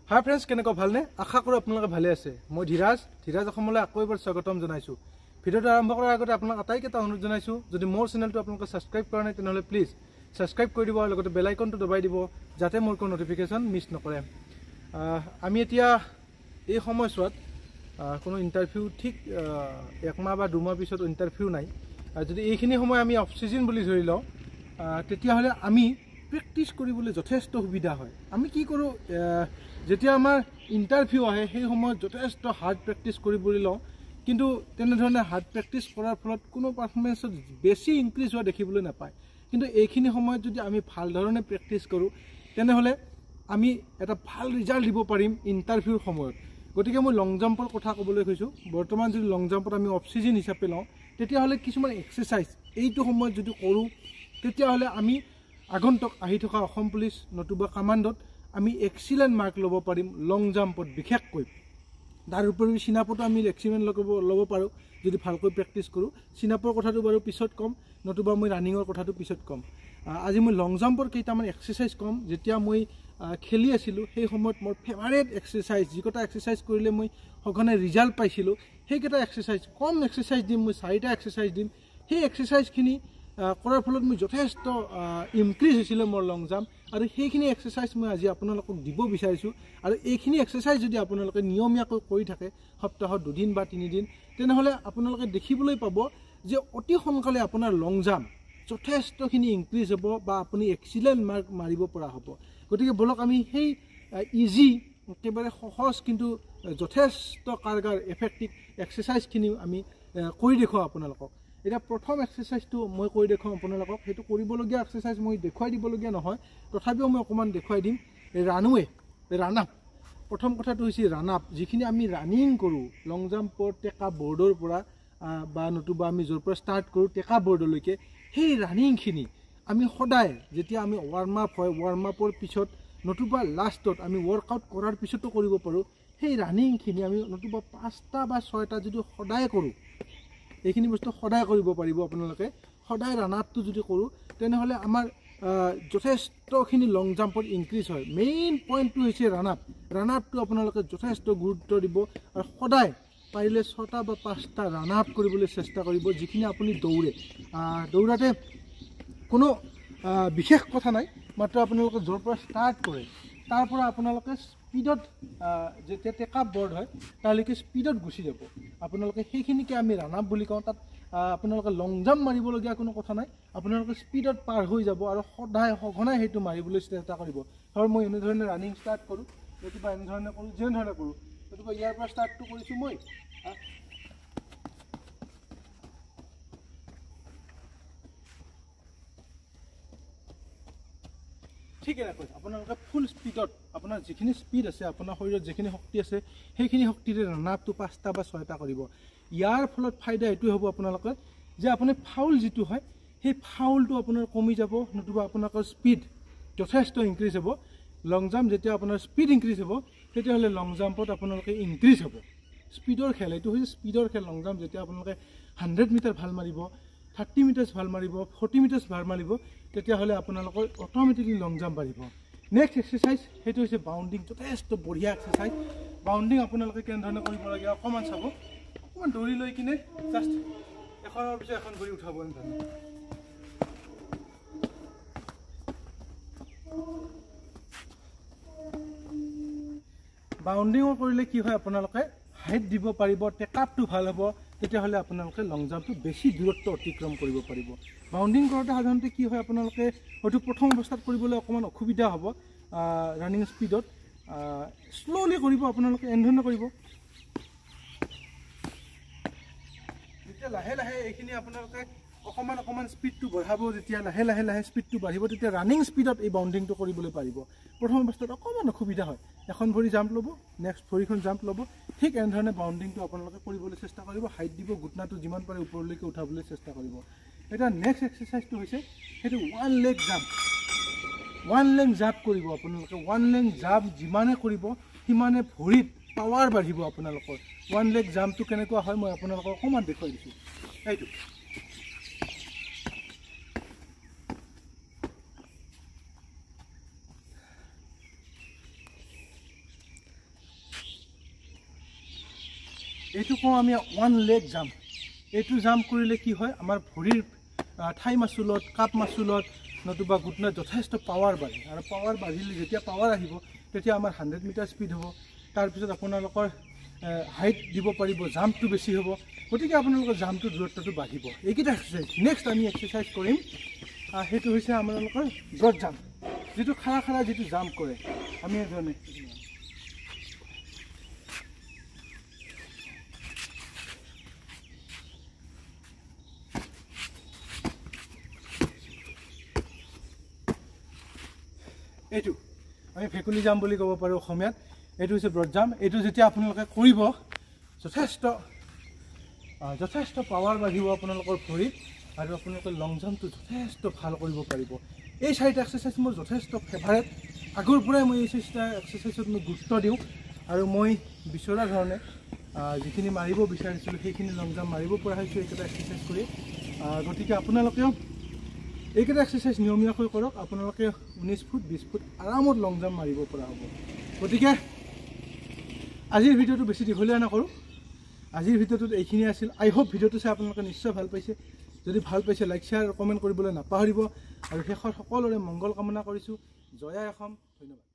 Hi friends केनेको भालने आशा करो आपनालोके भाले आछे মই ধীৰাজ অসমলৈ আকৌ এবাৰ স্বাগতম জনাইছো ভিডিওটো আৰম্ভ কৰাৰ আগতে আপোনাক আটাইকেইটা অনুৰোধ জনাইছো যদি মোৰ চেনেলটো আপোনালোকে সাবস্ক্ৰাইব কৰা নাই তেনেহলে প্লিজ সাবস্ক্ৰাইব কৰি দিব আৰু লগতে বেল আইকনটো দবাই দিব যাতে মোৰ কোনো নটিফিকেশন মিছ নকৰে আমি এতিয়া এই সময়ছোৱাত কোনো ইন্টাৰভিউ ঠিক এক মাহ বা দুমাহ পিছত ইন্টাৰভিউ নাই যদি এইখিনি সময় আমি অফ সিজন বুলি ধৰি লওঁ তেতিয়া হলে আমি প্ৰেক্টিস কৰিবলৈ যথেষ্ট সুবিধা হয় আমি কি কৰো যেতিয়া আমাৰ ইন্টাৰভিউ আহে সেই সময়ত যথেষ্ট হাৰ্ড প্ৰেক্টিস কৰিবলৈ লওঁ কিন্তু তেনে ধৰণে হাৰ্ড প্ৰেক্টিস কৰাৰ ফলত কোনো পাৰফৰমেন্সত বেছি ইনক্ৰিজ হোৱা দেখিবলৈ নাপায় কিন্তু এইখিনি সময়ত যদি আমি ভাল ধৰণে প্ৰেক্টিস কৰো তেনেহলে আমি এটা ভাল ৰিজাল্ট দিব পাৰিম ইন্টাৰভিউৰ সময়ত গতিকে মই লং জাম্পৰ কথা ক'বলৈ কৈছো বৰ্তমান যদি লং জাম্পত আমি অফ সিজন হিচাপে লওঁ তেতিয়া হলে কিছুমান এক্সাৰসাইজ এইটো সময়ত যদি কৰো তেতিয়া হলে আমি আগন্তুক আহি থকা অসম পুলিশ নতুবা কমান্ডত আমি এক্সিলেন্ট মাৰ্ক লব পাৰিম লং জাম্পত বিশেষকৈ তাৰ উপৰি সিনাপটো আমি এক্সিলেন্ট লব পাৰো যদি ভালকৈ প্ৰেক্টিস কৰো সিনাপৰ কথাটো বাৰু পিছত কম নতুবা মই ৰানিংৰ কথাটো পিছত কম আজি মই লং জাম্পৰ কেইটামান এক্সাৰসাইজ কম যেতিয়া মই খেলি আছিলো সেই সময়ত মোৰ ফেভাৰিট এক্সাৰসাইজ যিকটা এক্সাৰসাইজ কৰিলে মই সঘনে ৰিজাল্ট পাইছিলো সেইকেটা এক্সাৰসাইজ কম এক্সাৰসাইজ দিম মই 4টা এক্সাৰসাইজ দিম সেই এক্সাৰসাইজখিনি কৰাৰ ফলত মই যথেষ্ট ইনক্ৰিজ হৈছিল মোৰ লং জাম্প আৰু সেইখিনি এক্সাৰসাইজ মই আজি আপোনালোকক দিব বিচাৰিছো আৰু এইখিনি এক্সাৰসাইজ যদি আপোনালোকে নিয়মীয়াকৈ কৰি থাকে সপ্তাহত 2 দিন বা 3 দিন তেনেহলে আপোনালোকে দেখিবলৈ পাব যে অতি সোনকালে আপোনাৰ লং জাম্প যথেষ্টখিনি ইনক্ৰিজ হ'ব বা আপুনি এক্সিলেন্ট মাৰ্ক মাৰিব পৰা হ'ব গতিকে বলক আমি সেই ইজি একেবাৰে সহজ কিন্তু যথেষ্ট কাৰ্যকৰী এফেক্টিভ এক্সাৰসাইজখিনি আমি কৰি দেখুৱাম আপোনালোকক এটা প্ৰথম এক্সাৰসাইজটো মই কৰি দেখুৱাম আপোনালোকক হেতু কৰিবলগীয়া এক্সাৰসাইজ মই দেখুৱাই দিবলগীয়া নহয় তথাপিও মই অকমান দেখুৱাই দিম ৰান আপ প্ৰথম কথাটো হৈছে ৰান আপ যিখিনি আমি ৰানিং কৰো লং জাম্পৰ টেকা বৰ্ডৰ পৰা বা নতুবা আমি জৰ পৰা ষ্টাৰ্ট কৰো টেকা বৰ্ডলৈকে সেই ৰানিংখিনি আমি সদায় যেতিয়া আমি ওয়াৰ্ম আপ হয় ওয়াৰ্ম আপৰ পিছত নতুবা লাষ্টত আমি ওয়াৰ্কআউট কৰাৰ পিছতো কৰিব পাৰো সেই ৰানিংখিনি আমি নতুবা 5টা বা 6টা যদি সদায় কৰো এইখিনি বস্তু সদায় কৰিব পাৰিব আপোনালোকে সদায় ৰান আপটো যদি কৰো তেনেহলে আমাৰ যথেষ্টখিনি লং জাম্পৰ ইনক্ৰিজ হয় মেইন পইণ্টটো হৈছে ৰান আপটো আপোনালোকে যথেষ্ট গুৰুত্ব দিব আৰু সদায় পাৰিলে 6টা বা 5টা ৰান আপ কৰিবলৈ চেষ্টা কৰিব যিখিনি আপুনি দৌৰাতে কোনো বিশেষ কথা নাই মাত্ৰ আপোনালোকে জৰ পৰা ষ্টাৰ্ট কৰে তাৰ পৰা আপোনালোকে স্পিডত যেতিয়া টেক আপ বৰ্ড হয় তালৈকে স্পিডত গুছি যাব আপোনালোকে সেইখিনিকে আমি ৰান আপ বুলি কওঁ তাত আপোনালোকে লং জাম্প মাৰিবলগীয়া কোনো কথা নাই আপোনালোকে স্পিডত পাৰ হৈ যাব আৰু সদায় সঘনাই হেতু মাৰিবলৈ চেষ্টা কৰিব ধৰ মই এনে ধৰণে ৰানিং ষ্টাৰ্ট কৰো নতুবা এনে ধৰণে কৰো যেন ধৰণে কৰো নতুবা ইয়াৰ পৰা ষ্টাৰ্টটো কৰিছো মই ঠিক আছে আপোনালোকে ফুল স্পিডত আপোনাৰ যিখিনি স্পিড আছে আপোনাৰ শৰীৰত যিখিনি শক্তি আছে সেইখিনি শক্তিৰে ৰান আপটো 5টা বা 6টা কৰিব ইয়াৰ ফলত ফায়দা এটো হ'ব আপোনালোকে যে আপুনি ফাউল যিটো হয় সেই ফাউলটো আপোনাৰ কমি যাব নতুবা আপোনালোকৰ স্পিড যথেষ্ট ইনক্ৰিজ হ'ব লং জাম্প যেতিয়া আপোনাৰ স্পিড ইনক্ৰিজ হ'ব তেতিয়া হলে লং জাম্পত আপোনালোকে ইনক্ৰিজ হ'ব স্পিডৰ খেল এটো হৈছে স্পিডৰ খেল লং জাম্প যেতিয়া আপোনালোকে 100 মিটাৰ ভাল মাৰিব 30 মিটাৰ ভাল মাৰিব 40 মিটাৰ ভাল মাৰিব তেতিয়া হলে আপোনালোকৰ অটোমেটিকলি লং জাম্প বাঢ়িব নেক্সট এক্সাৰসাইজ হেতু হৈছে বাউন্ডিং যথেষ্ট বঢ়িয়া এক্সাৰসাইজ বাউন্ডিং আপোনালোকে কেন ধৰণে কৰিব লাগে অকমান চাব অকমান দৌৰি লৈ কিনে জাস্ট এখনৰ পিছত এখন ভৰি উঠাব এনে বাউন্ডিং কৰিলে কি হয় আপোনালোকে হাইট দিব পাৰিব টেকআপটো ভাল হ'ব তেতিয়া হলে আপোনালোকে লং জাম্পটো বেছি দূৰত্ব অতিক্ৰম কৰিব পাৰিব বাউন্ডিং কৰোতে সাধাৰণতে কি হয় আপোনালোকে হয়তো প্ৰথম অৱস্থাত কৰিবলৈ অকমান অসুবিধা হ'ব ৰানিং স্পিডত স্লোলি কৰিব আপোনালোকে এন্ডন কৰিব যেতিয়া লাহে লাহে এইখিনি আপোনালোকে অকমান স্পিডটো বঢ়াব যেতিয়া লাহে লাহে স্পিডটো বাঢ়িব তেতিয়া ৰানিং স্পিডত এই বাউন্ডিংটো কৰিবলৈ পাৰিব প্ৰথম অৱস্থাত অকমান অসুবিধা হয় এখন ভৰি জাম্প ল'ব নেক্সট ভৰিখন জাম্প ল'ব ঠিক এন ধৰণে বাউন্ডিংটো আপোনালোকে কৰিবলৈ চেষ্টা কৰিব হাইট দিব গুটনাটো যিমান পাৰে ওপৰলৈকে উঠাবলৈ চেষ্টা কৰিব এটা নেক্সট এক্সাৰসাইজটো হৈছে হেতু ওৱান লেগ জাম্প কৰিব আপোনালোকে ওৱান লেগ জাম্প যিমানে কৰিব সিমানে ভৰিত পাৱাৰ বাঢ়িব আপোনালোকৰ ওৱান লেগ জাম্পটো কেনেকুৱা হয় মই আপোনালোকক অকমান দেখুৱাই দিছো এইটো এইটো কওঁ আমি ওৱান লেগ জাম্প। এইটো জাম্প কৰিলে কি হয়, আমাৰ ভৰিৰ ঠাই মাচুলত, কাপ মাচুলত নতুবা ঘুটনাত যথেষ্ট পাৱাৰ বাঢ়ে। আৰু পাৱাৰ বাঢ়িলে যেতিয়া পাৱাৰ আহিব তেতিয়া আমাৰ 100 মিটাৰ স্পীড হ'ব। তাৰপিছত আপোনালোকৰ হাইট দিব পাৰিব, জাম্পটো বেছি হ'ব। গতিকে আপোনালোকৰ জাম্পটোৰ দূৰত্বটো বাঢ়িব। এইকেইটা এক্সাৰচাইজ। নেক্সট আমি এক্সাৰচাইজ কৰিম, সেইটো হৈছে আপোনালোকৰ ব্ৰড জাম্প, যিটো খাৰা খাৰা যিটো জাম্প কৰে আমি এজনে। এইটো আমি ভেকুলী জাম্প বুলি ক'ব পাৰোঁ অসমীয়াত। এইটো হৈছে ব্ৰড জাম্প। এইটো যেতিয়া আপোনালোকে কৰিব যথেষ্ট পাৱাৰ বাঢ়িব আপোনালোকৰ ভৰিত, আৰু আপোনালোকে লং জাম্পটো যথেষ্ট ভাল কৰিব পাৰিব। এই 4টা এক্সাৰচাইজ মোৰ যথেষ্ট ফেভাৰেট। আগৰ পৰাই মই এই 4টা এক্সাৰচাইজত মই গুৰুত্ব দিওঁ, আৰু মই বিচৰা ধৰণে যিখিনি মাৰিব বিচাৰিছিলোঁ সেইখিনি লং জাম্প মাৰিব পৰা হৈছোঁ এইকেইটা এক্সাৰচাইজ কৰি। গতিকে আপোনালোকেও এইকেইটা এক্সাৰচাইজ নিয়মীয়াকৈ কৰক। আপোনালোকে 19 ফুট 20 ফুট আৰামত লং জাম্প মাৰিব পৰা হ'ব। গতিকে আজিৰ ভিডিঅ'টো বেছি দীঘলীয়া নকৰোঁ। আজিৰ ভিডিঅ'টোত এইখিনি আছিল। আই হোপ ভিডিঅ'টো চাই আপোনালোকে নিশ্চয় ভাল পাইছে। যদি ভাল পাইছে লাইক শ্বেয়াৰ আৰু কমেণ্ট কৰিবলৈ নাপাহৰিব। আৰু শেষত সকলোৰে মংগল কামনা কৰিছোঁ। জয় আই অসম। ধন্যবাদ।